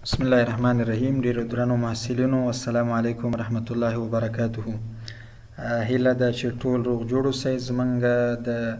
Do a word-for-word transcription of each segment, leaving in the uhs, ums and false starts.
بسم الله الرحمن الرحیم. ډیرو درنو محصلینو السلام علیکم ورحمت الله وبرکاته. هیله ده چې ټول روغ جوړ اوسئ. زمونږ د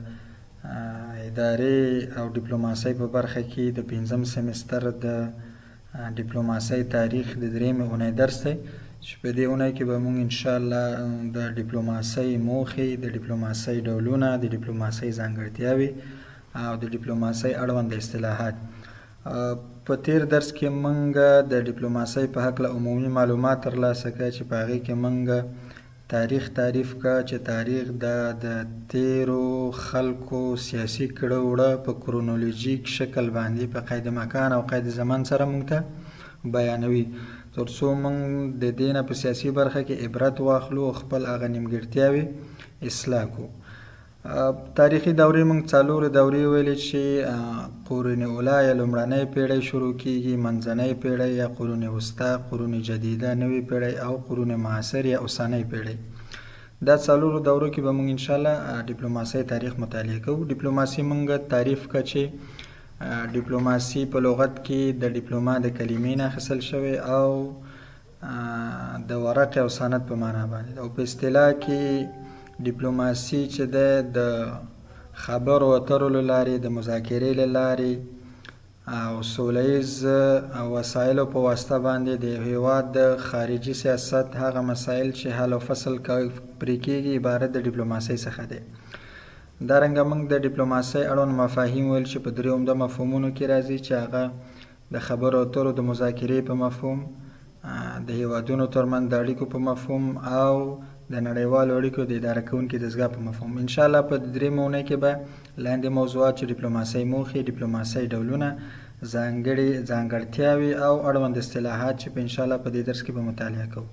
ادارې او ډیپلوماسۍ په برخه کې د پنځم سمستر د ډیپلوماسۍ تاریخ د درېیمې اونۍ درس دی چې په دې اونۍ کې به موږ انشاءالله د ډیپلوماسۍ موخې، د ډیپلوماسۍ ډولونه، د ډیپلوماسۍ ځانګړتیاوې او د ډیپلوماسۍ اړوند اصطلاحات. په تیر درس کې موږ د ډیپلوماسۍ په هکله عمومي معلومات ترلاسه کړه چې په هغې کې موږ تاریخ تعریف کړه چې تاریخ د تیرو خلکو سیاسي کړه وړه په کرونولوژیک شکل باندې په قید مکان او قید زمان سره موږ ته بیانوي، تر څو موږ د دې نه په سیاسي برخه کې عبرت واخلو او خپل هغه نیمګړتیاوې اصلاح کړو. تاریخي دورې موږ څلورې دورې ویلې چې قرون اولا یا لومړنۍ پیړۍ شروع کیږي، منځنۍ پیړۍ یا قرون وسطا، قرون جدیده نوې پیړۍ او قرون معاصر یا اوسنۍ پیړۍ. دا څلورو دورو کې به موږ انشاءالله ډیپلوماسۍ تاریخ مطالعه کوو. ډیپلوماسي موږ تعریف کړه چې ډیپلوماسي په لغت کې د ډیپلوما د کلمې نه اخیستل شوی او د ورق او سند په معنا باندې، او په اصطلاح کې ډیپلوماسي چې ده د خبرو اترو له لارې، د مذاکرې له لارې او سولیز وسایلو په واسطه باندې د یو هیواد د خارجي سیاست هغه مسایل چې حل او فصل پرې کېږي عبارت د ډیپلوماسۍ څخه دی. دارنګه موږ د ډیپلوماسۍ اړوند مفاهیم ویل چې په درې عمده مفهومونو کې راځي چې هغه د خبرو اترو د مذاکرې په مفهوم، د هیوادونو ترمنځ د اړیکو په مفهوم او د نړیوالو اړیکو د اداره کوونکي دستګاه په مفهوم. انشاءالله په درېیمه اونۍ کې به لاندې موضوعات چې ډیپلوماسۍ موخې، ډیپلوماسۍ ډولونه، ځانګړي ځانګړتیاوې او اړوند اصطلاحات چې په انشاءالله په دې درس کې به مطالعه کوو.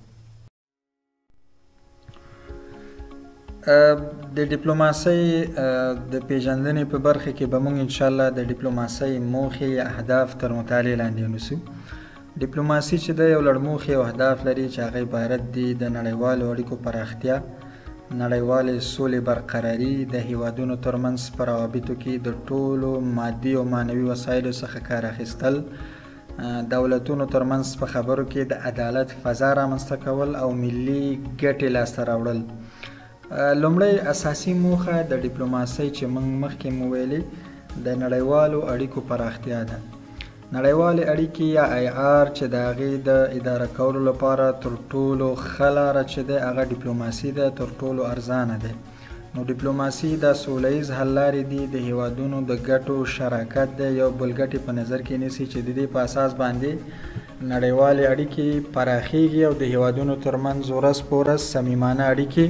د ډیپلوماسۍ د پیژندنې په برخه کې به موږ انشاءالله د ډیپلوماسۍ موخې یا اهداف تر مطالعې لاندې ونیسو. ډیپلوماسي چې د یو لړموخي او اهداف لري چې هغه عبارت دي د نړیوالو اړیکو پراختیا، نړیوالې سولې برقراري، د هیوادونو ترمنځ په روابطو کې د ټولو مادي او معنوي وسایلو څخه کار اخیستل، دولتونو ترمنځ په خبرو کې د عدالت فضا رامنځته کول او ملي ګټې لاسته راوړل. لومړی اساسي موخه د ډیپلوماسۍ چې موږ مخکې مو ویلې د نړیوالو اړیکو پراختیا ده. نړیوالې اړیکې یا آی آر چې د هغې د اداره کولو لپاره تر ټولو ښه لاره چې دی هغه ډیپلوماسي ده، تر ټولو ارزانه دی. نو ډیپلوماسي دا سوله ییز حل لارې دي، د هیوادونو د ګټو شراکت دی، یو بل ګټې په نظر کې نیسي چې د دې په اساس باندې نړیوالې اړیکې پراخیږي او د هیوادونو ترمنځ ورځ په ورځ صمیمانه اړیکې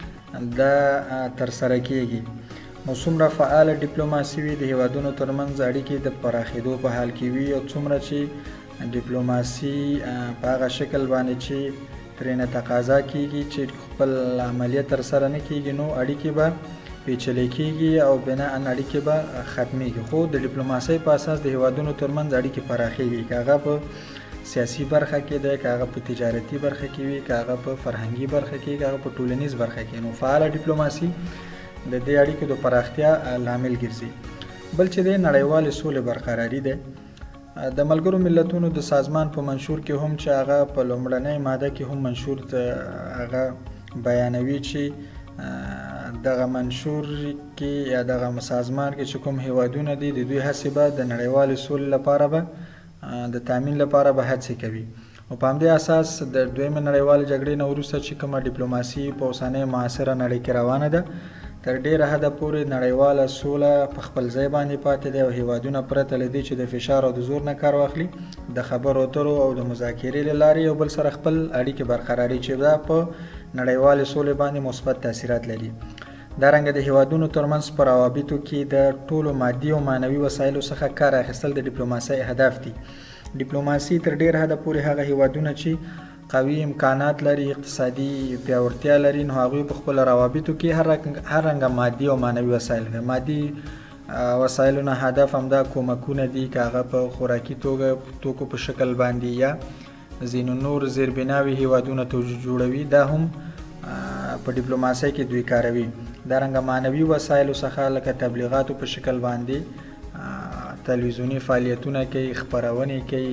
دا ترسره کیږي. نو څومره فعاله ډیپلوماسي وي د هیوادونو ترمنځ اړیکې د پراخېدو په حال کې وي، او څومره چې ډیپلوماسي په هغه شکل باندې چې ترېنه تقاضا کیږي چې خپل عملیه ترسره نه کیږي نو اړیکې به پیچلې کیږي او بناءً اړیکې به ختمیږي. خو د ډیپلوماسۍ په اساس د هیوادونو ترمنځ اړیکې پراخېږي، که هغه په سیاسي برخه کې دی، که هغه په تجارتي برخه کې وي، که هغه په فرهنګي برخه کې، که هغه په ټولنیز برخه کې. نو فعاله ډیپلوماسي د دې اړیکو د پراختیا لامل ګرځي. بل چې دی نړیوالې سولې برقراري دی. د ملګرو ملتونو د سازمان په منشور کې هم چې هغه په لومړنۍ ماده کې هم منشور هغه بیانوي چې دغه منشور کې یا دغه سازمان کې چې کوم هیوادونه دي د دوی هڅې به د نړیوالې سولې لپاره به د تامین لپاره به هڅې کوي. او په همدې اساس د دویمې نړیوالې جګړې نه وروسته چې کومه ډیپلوماسي په اوسنۍ معاصره نړۍ کې روانه ده تر ډیره حده پورې نړیواله سوله په خپل ځای باندې پاتې دی او هیوادونه پرته له دې چې د فشار او د زور نه کار واخلي د خبرو اترو او د مذاکرې له لارې یو بل سره خپل اړیکې برقراري چې دا په نړیوالې سولې باندې مثبت تاثیرات لري. دارنګه د هیوادونو ترمنځ په روابطو کې د ټولو مادي او معنوي وسایلو څخه کار اخیستل د ډیپلوماسۍ اهداف دي. ډیپلوماسي تر ډیره حده پورې هغه هیوادونه چې قوي امکانات لري، اقتصادي پیاوړتیا لري، نو هغوی په خپل روابطو کې هر رنګه مادي او معنوي وسایل دي. مادي وسایلو نه هدف همدا کومکونه دي، که هغه په خوراکي توګه توکو په شکل باندې یا ځینو نور زیربناوي هیوادونه جوړوي، دا هم په ډیپلوماسۍ کې دوی کاروي. دارنګه معنوي وسایلو څخه لکه تبلیغاتو په شکل باندې تلویزیوني فعالیتونه کوي، خپرونې کوي،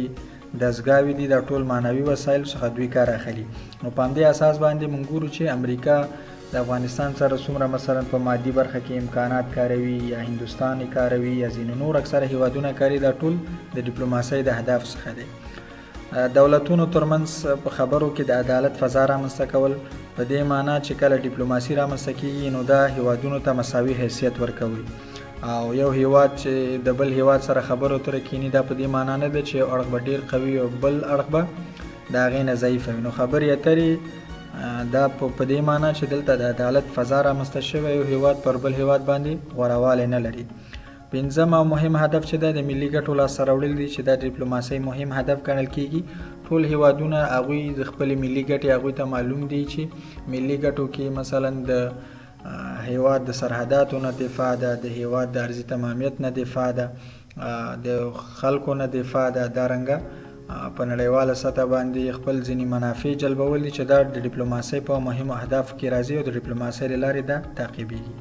دستګاوې دي، دا ټول معنوي وسایل څخه دوی کار اخلي. نو په همدې اساس باندې موږ ګورو چې امریکا د افغانستان سره څومره مثلا په مادي برخه کې امکانات کاروي یا هندوستان یې کاروي یا ځینې نور اکثره هیوادونه کاروي، دا ټول د ډیپلوماسۍ د اهداف څخه دی. دولتونو ترمنځ په خبرو کې د عدالت فضا رامنځته کول، په دې معنا چې کله ډیپلوماسي رامنځته کیږي نو دا هیوادونو ته مساوي حیثیت ورکوي، او یو هیواد چې د بل هیواد سره خبرو اترو کینی دا په دې معنا نه ده چې یو اړخ به ډیر قوي او بل اړخ به د هغې نه ضعیف وي. نو خبرې اترې دا په دې معنا چې دلته د عدالت فضا رامنځته شوی، یو هیواد پر بل هیواد باندې غوروالی نه لري. پنځم او مهم هدف چې ده د ملي ګټو لاسته راوړل دي چې دا ډیپلوماسۍ مهم هدف ګڼل کیږي. ټول هیوادونه هغوی د خپلې ملي ګټې هغوی ته معلوم دي چې ملي ګټو کې مثلا د هیواد د سرحداتو نه دفاع ده، د هیواد د ارضي تمامیت نه دفاع ده، د خلکو نه دفاع ده. دارنګه په نړیواله سطح باندې خپل ځینې منافع جلبول دي چې دا د ډیپلوماسۍ په مهمو اهدافو کې راځي او د ډیپلوماسۍ له لارې دا تعقیبېږي.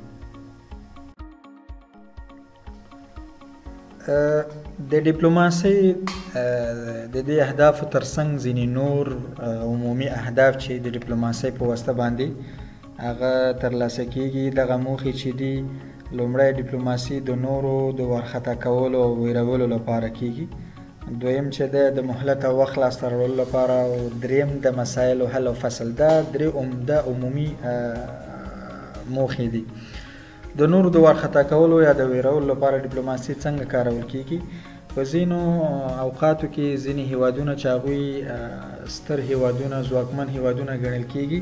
د ډیپلوماسۍ د دې اهدافو ترڅنګ ځینې نور عمومي اهداف چې د ډیپلوماسۍ په واسطه باندې هغه ترلاسه کیږي. دغه موخې چې دي، لومړی ډیپلوماسي د نورو د وارخطا کولو او ویرولو لپاره کیږي، دویم چې ده د مهلت او وخت لاسته راوړلو لپاره، او دریم د مسایلو حل او فصل. دا درې عمده عمومي موخې دي. د نورو د وارخطا کولو یا د ویرولو لپاره ډیپلوماسي څنګه کارول کیږي؟ په ځینو اوقاتو کې ځینې هیوادونه چې هغوی ستر هیوادونه، ځواکمن هیوادونه ګڼل کیږي،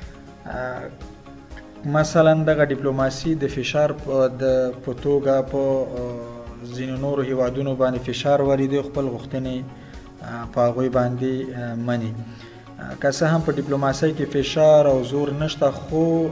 مثلا دغه ډیپلوماسي د فشار د په توګه په ځینو نورو هیوادونو باندې فشار وریدي، خپل غوښتنې په هغوی باندې مني. که څه هم په ډیپلوماسۍ کې فشار او زور نشته، خو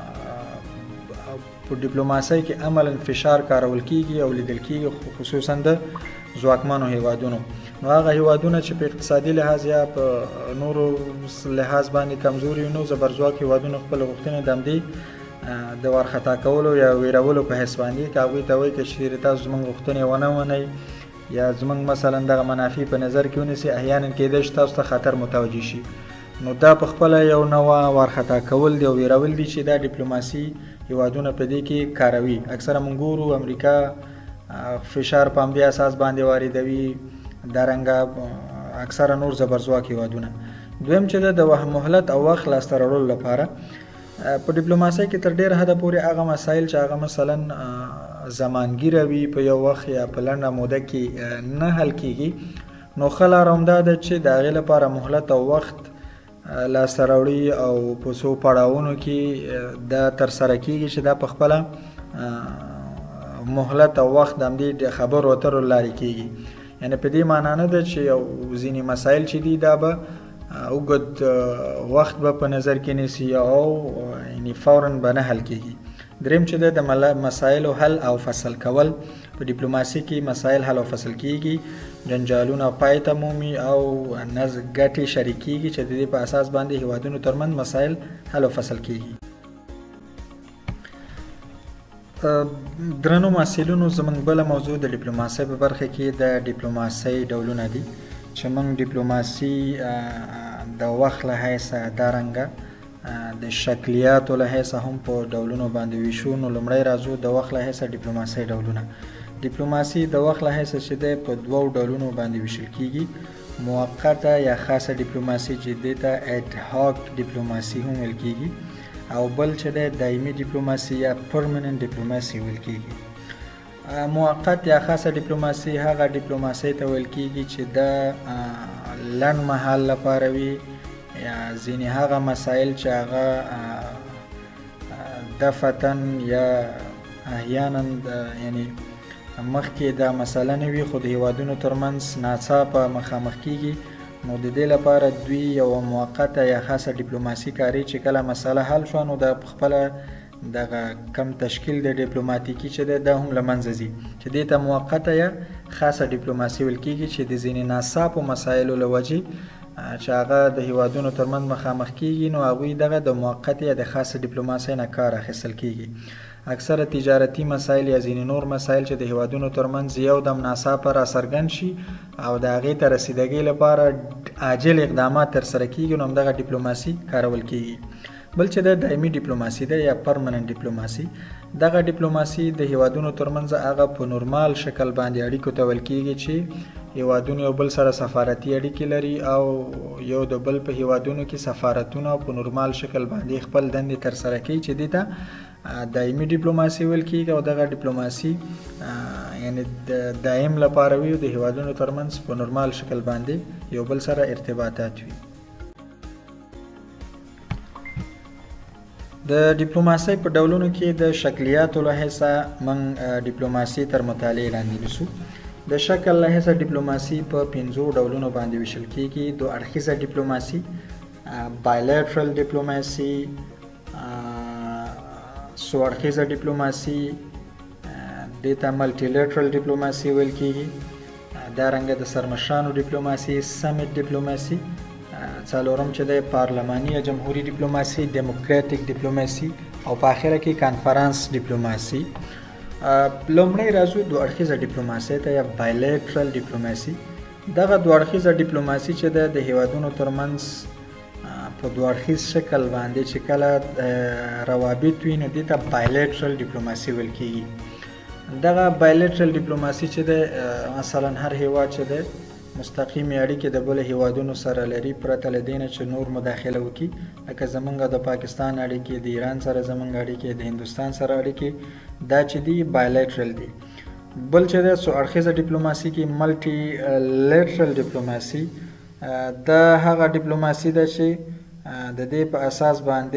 په ډیپلوماسۍ کې عملا فشار کارول کیږي او لیدل کیږي، خصوصا د ځواکمنو هیوادونو. نو هغه هیوادونه چې په اقتصادي لحاظ یا په نورو لحاظ باندې کمزوري نو زبرځواک هیوادونه خپل غوښتنې د همدې د وارخطا کولو یا ویرولو په حیث باندې که هغوی ته وایي که چیرې تاسو زموږ غوښتنې ونه منئ یا زموږ مثلا دغه منافع په نظر کې ونیسئ، احیانا کیدای شي تاسو ته خطر متوجه شي. نو دا په خپله یو نوع وارخطا کول دی او ویرول دي چې دا ډیپلوماسي هیوادونه په دې کې کاروي. اکثره موږ ګورو امریکا فشار په همدې اساس باندې واردوي، دارنګه اکثره نور زبرځواک هیوادونه. دویم چې د مهلت او وخت لاسته راوړلو لپاره په ډیپلوماسۍ کې تر ډیره حده پورې هغه مسایل چې هغه مثلا زمانګیره وي په یو وخت یا په لنډه موده کې نه حل کیږي، نو ښه لاره همدا ده چې د هغې لپاره مهلت او وخت لاسته راوړي او په څو پړاوونو کې دا ترسره کیږي چې دا په خپله مهلت او وخت د همدې خبرو اترو له لارې کیږي. یعنې په دې معنا نه ده چې یو ځینې مسایل چې دي دا به اوږد وخت به په نظر کې نیسي او یعنې فورا به نه حل کیږي. دریم چې ده د مسایلو حل او فصل کول. په ډیپلوماسي کې مسایل حل او فصل کیږي، جنجالونه پای ته مومي او ګټې شریکیږي چې د دې په اساس باندې هیوادونو ترمنځ مسایل حل او فصل کیږي. درنو محصلینو، زموږ بله موضوع د ډیپلوماسۍ په برخه کې د ډیپلوماسۍ ډولونه دي چې موږ ډیپلوماسي د وخت له حیثه، دارنګه د شکلیاتو له حیثه هم په ډولونو باندې ویشو. نو لومړی راځو د وخت له حیثه ډیپلوماسۍ ډولونه. ډیپلوماسي د وخت له حیثه چې دی په دوو ډولونو باندې ویشل کیږي، موقته یا خاصه ډیپلوماسي چې دې ته اډ هاک ډیپلوماسي هم ویل کیږي، او بل چې دی دایمي ډیپلوماسي یا پرمننت ډیپلوماسي ویل کیږي. موقت یا خاصه ډیپلوماسي هغه ډیپلوماسي ته ویل کیږي چې د لنډ مهال لپاره وي، یا ځینې هغه مسایل چې هغه دفتن یا احیانا یعنی مخکې دا مسله نه وي خو د هیوادونو ترمنځ ناڅاپه مخامخ کیږي، نو د دې لپاره دوی یوه موقته یا خاصه ډیپلوماسي کاري چې کله مسله حل شوه نو د خپله دغه کم تشکیل د ډیپلوماتیکي چې دی دا هم له منځه ځي، چې دې ته موقته یا خاصه ډیپلوماسي ویل کیږي چې د ځینې ناڅاپو مسایلو له وجې چې هغه د هیوادونو ترمنځ مخامخ کیږي نو هغوی دغه د موقت یا د خاصه ډیپلوماسۍ نه کار اخیستل کیږي. اکثره تجارتي مسایل یا ځینې نور مسایل چې د هیوادونو ترمنځ یو دم ناڅاپه راڅرګند شي او د هغې ته رسیدګۍ لپاره عاجل اقدامات ترسره کیږي نو همدغه ډیپلوماسي کارول کیږي. بل چې د دایمي ډیپلوماسي ده یا پرمننت ډیپلوماسي، دغه ډیپلوماسي د هیوادونو ترمنځ هغه په نورمال شکل باندې اړیکو ته ویل کیږي چې هیوادونه یو بل سره سفارتي اړیکې لري او یو د بل په هیوادونو کې سفارتونه په نورمال شکل باندې خپل دندې ترسره کوي چې دې ته دایمي ډیپلوماسي ویل کیږي او دغه ډیپلوماسي یعنی د دایم لپاره وي د هیوادونو ترمنځ په نورمال شکل باندې یو بل سره ارتباطات وي. د ډیپلوماسۍ په ډولونو کې د شکلیاتو له حیثه موږ ډیپلوماسي تر مطالعې لاندې نیسو. د شکل له حیثه ډیپلوماسي په پنځو ډولونو باندې ویشل کیږي. دو اړخیزه ډیپلوماسي، بایلیټرل ډیپلوماسي، څو اړخیزه ډیپلوماسي، دې ته ملټي لیټرل ډیپلوماسي ویل کیږي. دارنګه د سرمشرانو ډیپلوماسي، سمیټ ډیپلوماسي، څلورم چې د پارلماني یا جمهوري ډیپلوماسي، ډیموکراتیک ډیپلوماسي او په اخره کې کانفرنس ډیپلوماسي. لومړی راځو دوه اړخیزه ډیپلوماسي ته یا بایلیټرل ډیپلوماسي. دغه دوه اړخیزه ډیپلوماسي چې ده د هیوادونو ترمنځ په دوه اړخیز شکل باندې چې کله روابط وي نو دې ته بایلیټرل ډیپلوماسي ویل کیږي. دغه بایلیټرل ډیپلوماسي چې ده مثلا هر هیواد چې ده مستقیمې اړیکې د بل هیوادونو سره لري پرته له دې نه چې نور مداخله وکړي، لکه زمونږ د پاکستان اړیکې، د ایران سره زمونږ اړیکې، د هندوستان سره اړیکې، دا چې دي بایلیټرل دي. بل چې د څو اړخیزه ډیپلوماسي کې ملټي لیټرل ډیپلوماسي، دا هغه ډیپلوماسي ده چې د دې په اساس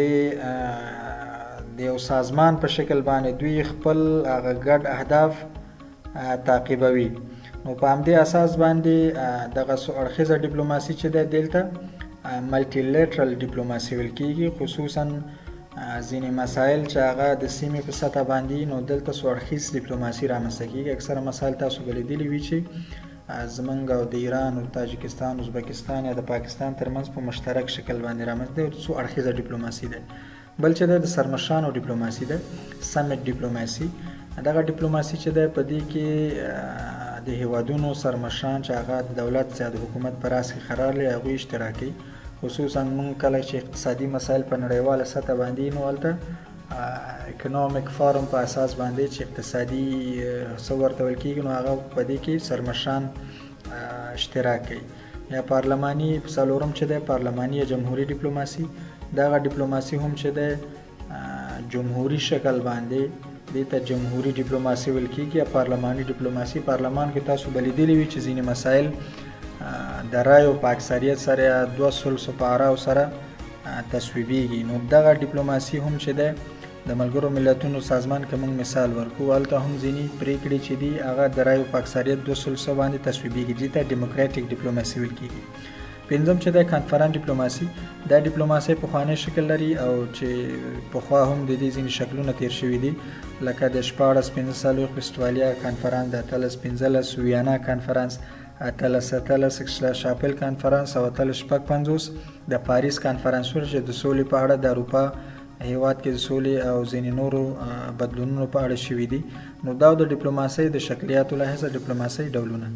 باندې د یو سازمان په شکل باندې دوی خپل هغه ګډ اهداف تعقیبوي. نو په همدې اساس باندې دغه څو اړخیزه ډیپلوماسي چې ده دلته ملټي لیټرل ډیپلوماسي ویل کیږي. خصوصا ځینې مسایل چې هغه د سیمې په سطح باندې نو دلته څو اړخیز ډیپلوماسي رامنځته کیږي. اکثره مسایل تاسو به لیدلي وي چې زمونږ او د ایران او تاجکستان، ازبکستان یا د پاکستان ترمنځ په مشترک شکل باندې رامنځته دی، څو اړخیزه ډیپلوماسي ده. بل چې ده د سرمشرانو ډیپلوماسي ده، سمیټ ډیپلوماسي. دغه ډیپلوماسي چې ده په دې کې د هیوادونو سرمشران چې هغه د دولت یا د حکومت په راس کې قرار لري هغوی اشتراکي. خصوصا موږ کله چې اقتصادي مسایل په نړیواله سطح باندې نو هلته اکنومیک فارم په اساس باندې چې اقتصادي څه ورته ویل کېږي نو هغه په دې کې سرمشران اشتراک کوي. یا پارلماني څلورم چې دی پارلماني یا جمهوري ډیپلوماسي. دغه ډیپلوماسي هم چې دی جمهوري شکل باندې دې ته جمهوري ډیپلوماسي ویل کېږي یا پارلماني ډیپلوماسي. پارلمان کې تاسو به لیدلي وي چې ځینې مسایل د رایو په اکثریت سره یا دوه سلسو په اراو سره تصویبیږي. نو دغه ډیپلوماسي هم چې دی د ملګرو ملتونو سازمان که موږ مثال ورکو هلته هم ځینې پریکړې چې دي هغه د رایو په اکثریت دوه سلسو باندې تصویبیږي، دې ته ډیموکراتیک ډیپلوماسي ویل کېږي. پنځم چې د کانفرنس ډیپلوماسي، دا ډیپلوماسي پخوانی شکل لري او چې پخوا هم د دې ځینې شکلونه تیر شوي دي، لکه د شپاړس پنځه څلوېښت ویسټفالیا کانفرنس، د اتلس پنځلس ویانا کانفرنس، اتلس اتلس شاپل کانفرنس او اتلس شپږ پنځوس د پاریس کانفرنسونه چې د سولې په اړه د اروپا هیواد کې د سولې او ځینې نورو بدلونونو په اړه شوي دي. نو دا د ډیپلوماسۍ د شکلیاتو له حیثه ډیپلوماسۍ ډولونه.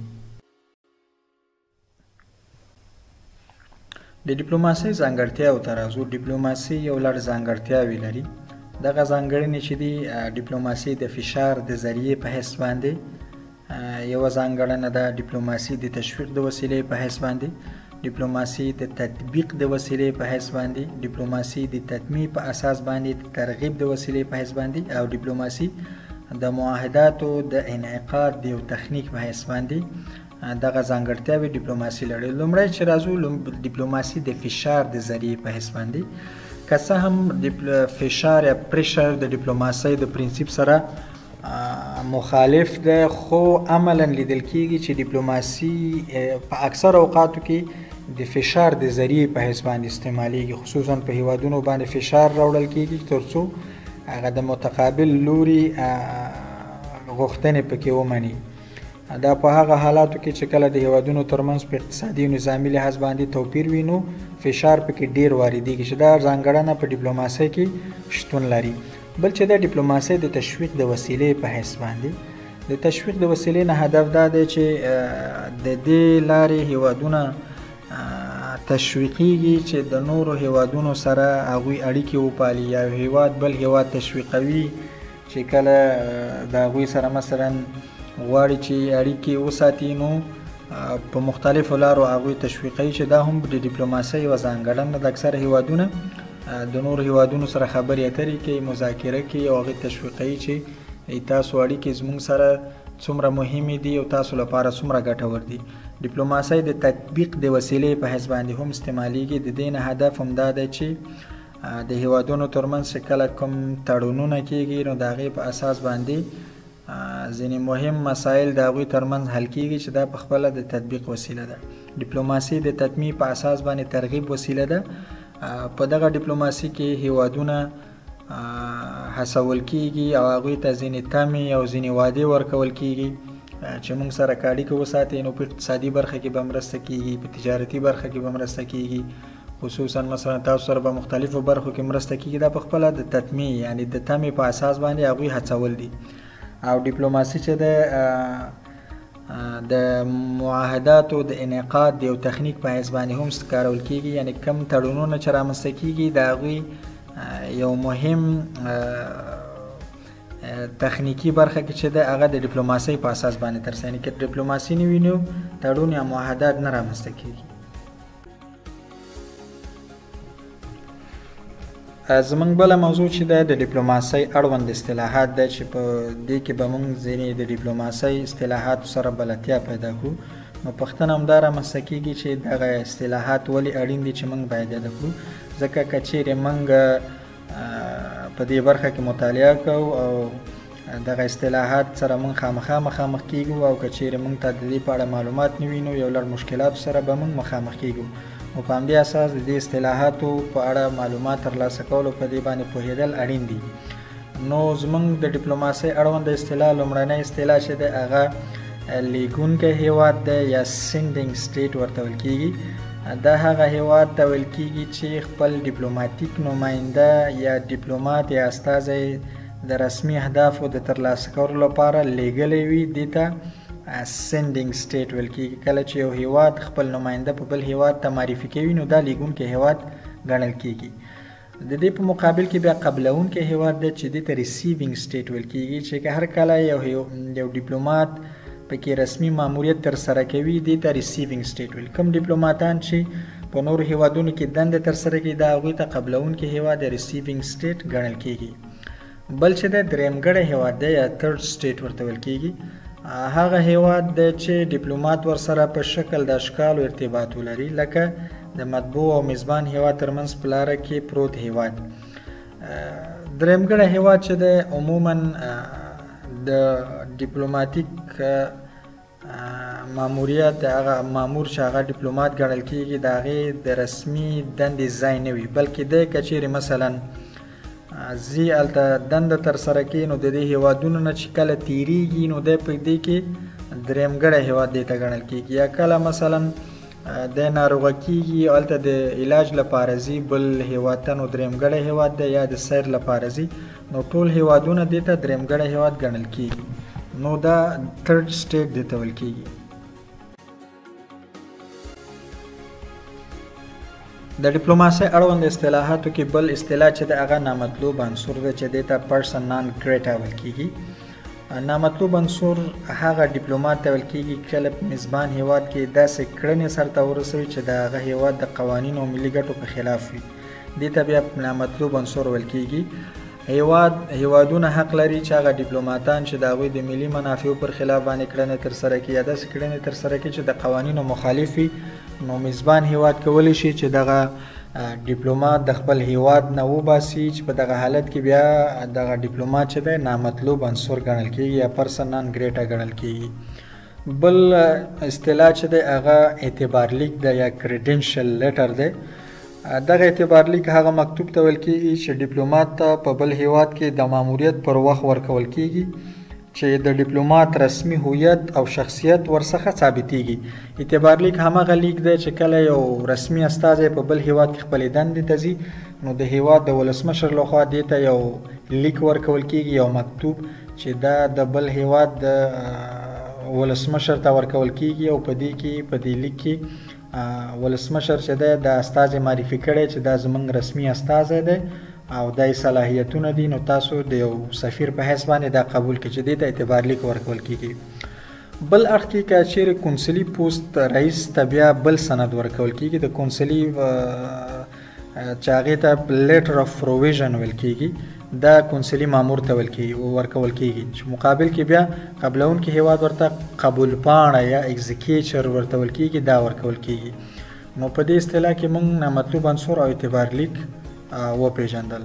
د ډیپلوماسۍ ځانګړتیاو ته راځو. ډیپلوماسي یو لړ ځانګړتیاوې لري. دغه ځانګړنې چې دي ډیپلوماسي د فشار د ذریعې په حیث باندې یوه ځانګړنه ده، ډیپلوماسي د تشویق د وسیلې په حیث باندې، ډیپلوماسي د تطبیق د وسیلې په حیث باندې، ډیپلوماسي د تطمیع په اساس باندې د ترغیب د وسیلې په حیث باندې، او ډیپلوماسي د معاهداتو د انعقاد د یو تخنیک په حیث باندې. دغه ځانګړتیاوې ډیپلوماسي لري. لومړی چې راځو ډیپلوماسي د فشار د ذریعې په حیث باندې. که څه هم فشار یا پریشر د ډیپلوماسۍ د پرنسیپ سره مخالف ده، خو عملا لیدل کېږي چې ډیپلوماسي په اکثر اوقاتو کې د فشار د ذریعې په حیث باندې استعمالیږي. خصوصا په هیوادونو باندې فشار راوړل کېږي تر څو هغه د متقابل لوري غوښتنې پکې ومني. دا په هغه حالاتو کې چې کله د هیوادونو ترمنځ په اقتصادي او نظامي لحاظ باندې توپیر وي نو فشار پکې ډیر واردېږي چې دا ځانګړنه په ډیپلوماسۍ کې شتون لري. بل چې د ډیپلوماسۍ د تشویق د وسیلې په حیث باندې د تشویق د وسیلې نه هدف دا دی چې د دې لارې هیوادونه تشویقیږي چې د نورو هیوادونو سره هغوی اړیکې وپالي یا هیواد بل هیواد تشویقوي چې کله د هغوی سره مثلا غواړي چې اړیکې وساتي نو په مختلفو لارو هغوی تشویقوي چې دا هم د ډیپلوماسۍ یوه ځانګړنه ده. اکثره هیوادونه د نورو هیوادونو سره خبرې اترې کوي، مذاکره کوي او هغوی تشویقوي چې تاسو اړیکې زموږ سره څومره مهمې دي او تاسو لپاره څومره ګټور دي. ډیپلوماسۍ د تطبیق د وسیلې په حیث باندې هم استعمالیږي. د دې نه هدف هم دا دی چې د هیوادونو ترمنځ چې کله کوم تړونونه کیږي نو د هغې په اساس باندې ځینې مهم مسایل د هغوی ترمنځ حل کیږي چې دا په خپله د تطبیق وسیله ده. ډیپلوماسي د تطمیع په اساس باندې ترغیب وسیله ده. په دغه ډیپلوماسي کې هیوادونه هڅول کیږي او هغوی ته ځینې تمې او ځینې وعدې ورکول کیږي چې موږ سره که اړیکه وساتئ نو په اقتصادي برخه کې به مرسته کیږي، په تجارتي برخه کې به مرسته کیږي، خصوصا مثلا تاسو سره به مختلفو برخو کې مرسته کیږي. دا په خپله د تطمیع یعنی د تمې په اساس باندې هغوی هڅول دي. او ډیپلوماسي چې ده د معاهداتو د انعقاد د یو تخنیک په حیث باندې هم کارول کیږي. یعنی کم تړونونه چې رامنځته کیږي د هغوی یو مهم تخنیکی برخه کې چې ده هغه د ډیپلوماسۍ په اساس باندې ترسره. یعنې که ډیپلوماسي نه وي نو تړون یا معاهدات نه رامنځته کیږي. زموږ بله موضوع چې ده د ډیپلوماسۍ اړوند اصطلاحات ده چې په دې کې به موږ ځینې د ډیپلوماسۍ اصطلاحاتو سره بلدتیا پیدا کړو. نو پوښتنه همدا رامنځته کیږي چې دغه اصطلاحات ولې اړین دي چې موږ باید یاد کړو. ځکه که چیرې موږ په دې برخه کې مطالعه کوو او دغه اصطلاحات سره موږ خامخا مخامخ کیږو او که چیرې موږ ته د دې په اړه معلومات نه وي نو یو لړ مشکلاتو سره به موږ مخامخ کیږو. نو په همدې اساس د دې اصطلاحاتو په اړه معلومات ترلاسه کولو په دې باندې پوهېدل اړین دي. نو زموږ د ډیپلوماسۍ اړوند اصطلاح لومړنۍ اصطلاح چې ده هغه لیږونکی هیواد ده یا سینډینګ سټیټ ورته ویل کیږي. دا هغه هیواد ته ویل کیږي چې خپل ډیپلوماتیک نماینده یا ډیپلومات یا استازی د رسمي اهدافو د ترلاسه کولو لپاره لیږلی وي. دې ته سینډینګ سټیټ ویل کیږي. کله چې یو هیواد خپل نماینده په بل هیواد ته معرفي کوي نو دا لیږونکی هیواد ګڼل کیږي. د دې په مقابل کې بیا قبلونکی هیواد دی چې دې ته ریسیوینګ سټیټ ویل کیږي چې که هر کله یو یو ډیپلومات پکې رسمي ماموریت ترسره کوي دې ته ریسیوینګ سټیټ ویل. کوم ډیپلوماتان چې په نورو هیوادونو کې دنده ترسره کوي دا هغوی ته قبلونکی هیواد یا ریسیوینګ سټیټ ګڼل کیږي. بل چې د درېیمګړی هیواد دی یا تھرډ سټیټ ورته ویل کیږي. هغه هیواد دی چې ډیپلومات ورسره په شکل د اشکالو ارتباط ولري لکه د مطبوع او میزبان هیواد ترمنځ په لاره کې پروت هیواد. درېیمګړی هیواد چې دی عموما د ډیپلوماتیک ماموریت هغه مامور چې هغه ډیپلومات ګڼل کیږي د هغې د رسمي دندې ځای نه وي بلکې دی که چیرې مثلا ځي هلته دنده ترسره کوي نو د دې هیوادونو نه چې کله تیریږي نو دی په دې کې درېیمګړی هیواد دی ته ګڼل کیږي. یا کله مثلا دی ناروغه کیږي هلته د علاج لپاره ځي بل هیواد ته نو درېیمګړی هیواد دی. یا د سیر لپاره ځي نو ټول هیوادونه دې ته درېیمګړی هیواد ګڼل کیږي. نو دا تھرډ سټیټ دې ته ویل کیږي. د ډیپلوماسۍ اړوند اصطلاحاتو کې بل اصطلاح چې د هغه نامطلوب عنصر دی چې دې ته پرسن نان ګریټا ویل کیږي. نامطلوب عنصر هغه ډیپلومات ته ویل کیږي کله په میزبان هیواد کې داسې کړنې سرته ورسوي چې د هغه هیواد د قوانینو او ملي ګټو په خلاف وي. دې ته بیا نامطلوب عنصر ویل کیږي. هیواد هیوادونه حق لري چې هغه ډیپلوماتان چې د هغوی د ملي منافعو پر خلاف باندې کړنې ترسره کړي یا داسې کړنې ترسره کړي چې د قوانینو مخالف وي نو میزبان هیواد کولی شي چې دغه ډیپلومات د خپل هیواد نه وباسي چې په دغه حالت کې بیا دغه ډیپلومات چې دی نامطلوب عنصر ګڼل کیږي یا پرسن نان ګریټا ګڼل کیږي. بل اصطلاح چې دی هغه اعتبار لیک دی یا کریډنشل لیټر دی. دغه اعتبار لیک هغه مکتوب ته ویل کیږي چې ډیپلومات ته په بل هیواد کې د ماموریت پر وخت ورکول کیږي چې د ډیپلومات رسمي هویت او شخصیت ورڅخه ثابتېږي. اعتبار لیک همغه لیک دی چې کله یو رسمي استازی په بل هیواد کې خپلې دندې ته ځي نو د هیواد د ولسمشر لخوا دې ته یو لیک ورکول کېږي، یو مکتوب چې دا د بل هیواد د ولسمشر ته ورکول کېږي او په دې کې په دې لیک کې ولسمشر چې دی د استازی معرفي کړی چې دا زموږ رسمي استازی دی او دای صلاحیتونه دي، نو تاسو د یو سفیر په حیث باندې دا قبول کړئ چې دې ته اعتبار لیک ورکول کېږي. بل اړخ کې که چیرې کونسلي پوسټ رئیس ته بیا بل سند ورکول کېږي، د کونسلي چې هغې ته لیټر اف پروویژن ویل کېږي، دا کونسلي مامور ته ویل کېږي ورکول کېږي چې مقابل کې بیا قبلونکي هیواد ورته قبول پاڼه یا اگزیکیچر ورته ویل کېږي، دا ورکول کېږي. نو په دې اصطلاح کې موږ نامطلوب عنصر او اعتبار لیک وپېژندل.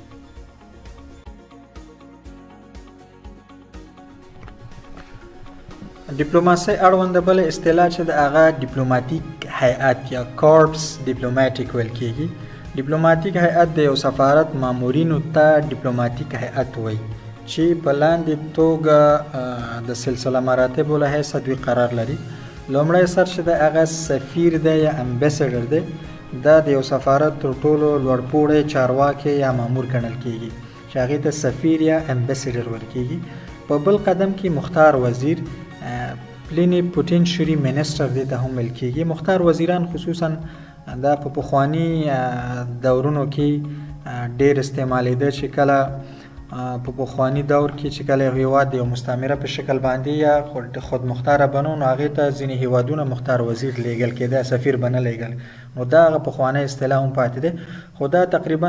ډیپلوماسۍ اړونده بله اصطلاح چې د هغه ډیپلوماتیک هیئت یا کورپس ډیپلوماټیک ویل کېږي. ډیپلوماتیک هیئت د یو سفارت مامورینو ته ډیپلوماتیک هیئت وایي چې په لاندې توګه د سلسله مراتبو له حیثه دوی قرار لري. لومړی سر چې د هغه سفیر دی یا امبیسډر دی، دا د یو سفارت تر ټولو لوړپوړی چارواکی یا مامور ګڼل کېږي چې هغې ته سفیر یا امبیسډر ویل کېږي. په بل قدم کې مختار وزیر پلینی پوټینشري منسټر دې ته هم ویل کېږي. مختار وزیران خصوصا دا په پخواني دورونو کې ډېر استعمالېده چې کله په پخواني دور کې چې کله یو هیواد د یو مستعمره په شکل باندې یا خود مختاره بنو نو هغې ته ځینې هیوادونه مختار وزیر لیږل کېده، سفیر به نه لیږل. نو دا هغه پخوانی اصطلاح هم پاتې دی، خو دا تقریبا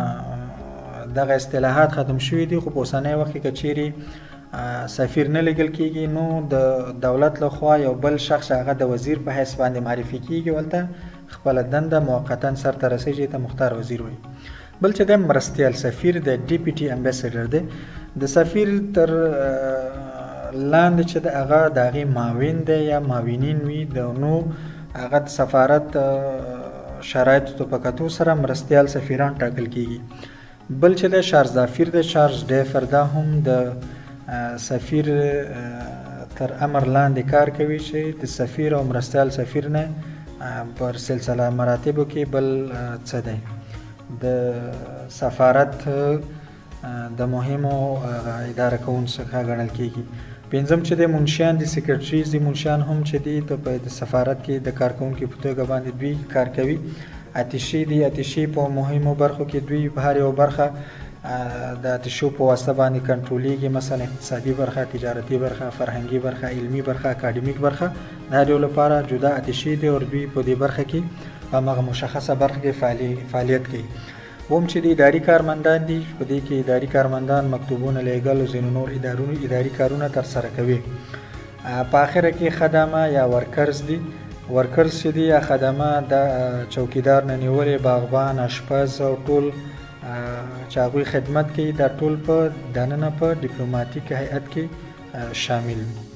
دغه اصطلاحات ختم شوي دي. خو په اوسنی وخت کې که چیرې سفیر نه لیږل کېږي نو د دولت لخوا یو بل شخص هغه د وزیر په حیث باندې معرفي کېږي، ولته خپله دنده موقتا سرته رسېږي ته مختار وزیر وایي. بل چې د مرستیال سفیر د ډیپټي امبیسډر دی، د سفیر تر لاندې چې د هغه د هغې معاون دی یا معاونین وي، د نو هغه د سفارت شرایطو ته په کتو سره مرستیال سفیران ټاکل کېږي. بل چې د شارزافیر د چارج ډیفر دا هم د سفیر تر امر لاندې کار کوي چې د سفیر او مرستیال سفیر نه پر سلسله مراتبو کې بل څه دی. د سفارت د مهمو اداره کوونکو څخه ګڼل کېږي. پنځم چې د منشیان دي، سیکرټریز دي، منشیان هم چې دي په د سفارت کې د کارکوونکي په توګه باندې دوی کار کوي. اتشي دي، اتشي په مهمو برخو کې دوی په هر یو برخه د اتشو په واسطه باندې کنټرولېږي، مثلا اقتصادي برخه، تجارتي برخه، فرهنګي برخه، علمي برخه، اکاډمیک برخه. د هر یو لپاره جدا اتشي دي او دوی په دې برخه کې په هغه مشخصه برخه کې فعالیت کوي. هم چې د اداري کارمندان دي، په دې کې اداري کارمندان مکتوبونه لیږل او ځینې نور ادارونو اداري کارونه ترسره کوي. په آخره کې خدمه یا ورکرز دي. ورکرز چې دي یا خدمه د چوکیدار نه نیولې، باغبان، اشپز او ټول چې هغوی خدمت کوي، دا ټول په دننه په ډیپلوماتیک هیئت کې شامل وي.